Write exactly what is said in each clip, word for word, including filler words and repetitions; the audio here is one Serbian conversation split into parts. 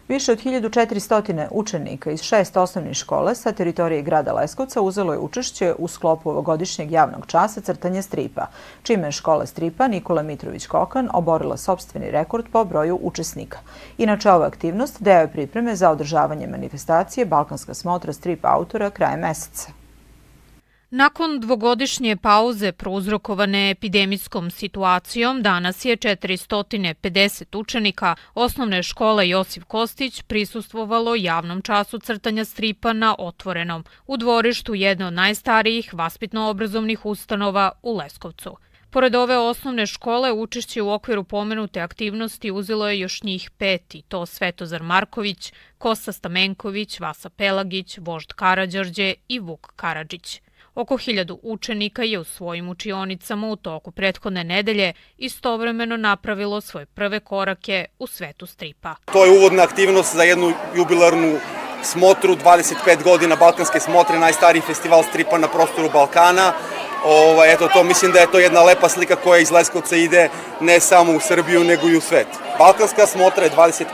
Više od hiljadu četiristo učenika iz šest osnovnih škola sa teritorije grada Leskovca uzelo je učešće u sklopu ovogodišnjeg javnog časa crtanja stripa, čime je škola stripa Nikola Mitrović Kokan oborila sopstveni rekord po broju učesnika. Inače, ova aktivnost deo je pripreme za održavanje manifestacije Balkanska smotra strip autora krajem meseca. Nakon dvogodišnje pauze prouzrokovane epidemijskom situacijom, danas je četiristo pedeset učenika osnovne škole Josif Kostić prisustvovalo javnom času crtanja stripa na otvorenom, u dvorištu jedne od najstarijih vaspitno-obrazovnih ustanova u Leskovcu. Pored ove osnovne škole, učešće u okviru pomenute aktivnosti uzelo je još njih pet, i to Svetozar Marković, Kosta Stamenković, Vasa Pelagić, Vožd Karađorđe i Vuk Karadžić. Oko hiljadu učenika je u svojim učionicama u toku prethodne nedelje istovremeno napravilo svoje prve korake u svetu stripa. To je uvodna aktivnost za jednu jubilarnu smotru, dvadeset pet godina Balkanske smotre, najstariji festival stripa na prostoru Balkana. Ovo, eto, to, mislim da je to jedna lepa slika koja iz Leskovca ide ne samo u Srbiju, nego i u svet. Balkanska smotra je dvadeset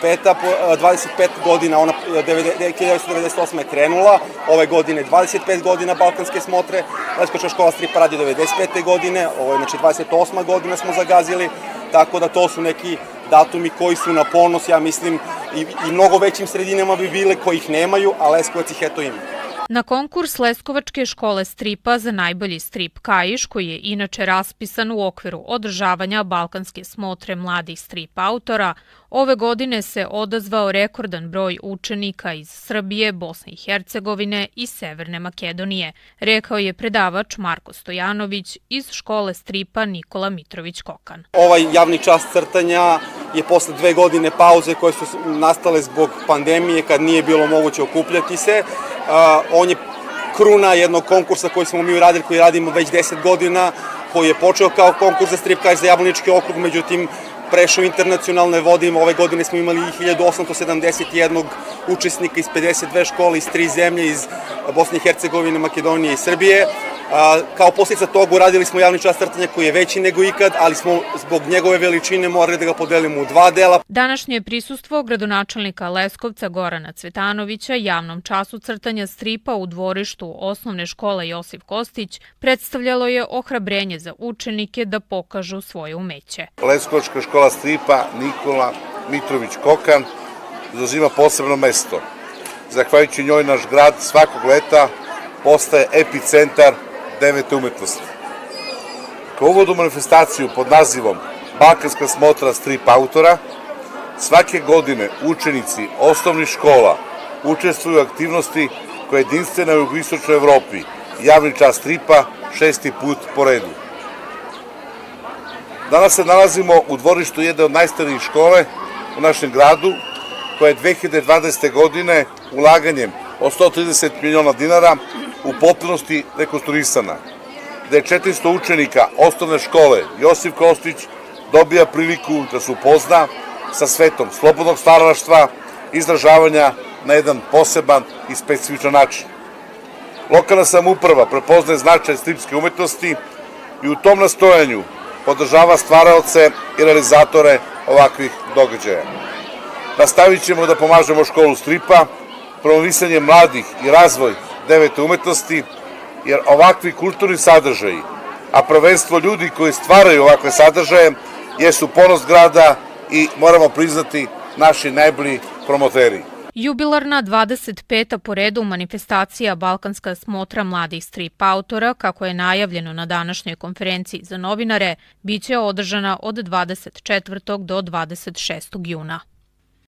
pet godina, ona hiljadu devetsto devedeset osme je krenula, ove godine dvadeset pet godina Balkanske smotre, Leskovčka škola stripa radi devedeset pete godine, ovo je znači dvadeset osma godina smo zagazili, tako da to su neki datumi koji su na ponos, ja mislim, i, i mnogo većim sredinama bi bile kojih nemaju, a Leskovac ih eto ima. Na konkurs Leskovačke škole stripa za najbolji strip Kajiš, koji je inače raspisan u okviru održavanja Balkanske smotre mladih strip autora, ove godine se odazvao rekordan broj učenika iz Srbije, Bosne i Hercegovine i Severne Makedonije, rekao je predavač Marko Stojanović iz škole stripa Nikola Mitrović Kokan. Ovaj javni čas crtanja je posle dve godine pauze koje su nastale zbog pandemije, kad nije bilo moguće okupljati se. On je kruna jednog konkursa koji smo mi uradili, koji radimo već deset godina, koji je počeo kao konkurs za strip Kajiš za Jablanički okrug, međutim prešao internacionalne vode. Ove godine smo imali hiljadu osamsto sedamdeset jednog učesnika iz pedeset dve škole iz tri zemlje, iz Bosne i Hercegovine, Makedonije i Srbije. Kao posljedica toga uradili smo javni čas crtanja koji je veći nego ikad, ali smo zbog njegove veličine morali da ga podelimo u dva dela. Današnje prisustvo gradonačelnika Leskovca Gorana Cvetanovića javnom času crtanja stripa u dvorištu osnovne škole Josif Kostić predstavljalo je ohrabrenje za učenike da pokažu svoje umeće. Leskovačka škola stripa Nikola Mitrović Kokan zauzima posebno mesto. Zahvaljujući njoj naš grad svakog leta postaje epicentar devete umetnosti. Kao uvod u manifestaciju pod nazivom Balkanska smotra strip autora, svake godine učenici osnovnih škola učestvuju u aktivnosti koja je jedinstvena u jugoistočnoj Evropi, javni čas stripa šesti put po redu. Danas se nalazimo u dvorištu jedne od najstarijih škole u našem gradu, koja je dve hiljade dvadesete godine ulaganjem od sto trideset miliona dinara u potpunosti rekonstruisana, gde je četiristo učenika osnovne škole Josif Kostić dobija priliku da se upozna sa svetom slobodnog stvaralaštva, izražavanja na jedan poseban i specifičan način. Lokalna samouprava prepoznaje značaj stripske umetnosti i u tom nastojanju podržava stvaraoce i realizatore ovakvih događaja. Nastavit ćemo da pomažemo školu stripa, promovisanje mladih i razvoj devete umetnosti, jer ovakvi kulturni sadržaji, a prvenstvo ljudi koji stvaraju ovakve sadržaje, jesu ponos grada i moramo priznati naši najbolji promoteri. Jubilarna dvadeset peta po redu manifestacija Balkanska smotra mladih strip autora, kako je najavljeno na današnjoj konferenciji za novinare, biće održana od dvadeset četvrtog do dvadeset šestog juna.